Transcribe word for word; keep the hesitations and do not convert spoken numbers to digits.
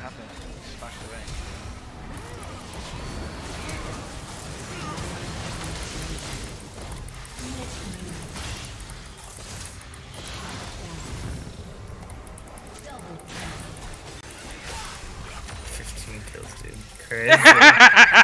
happened? Just flashed away. fifteen kills, dude. Crazy.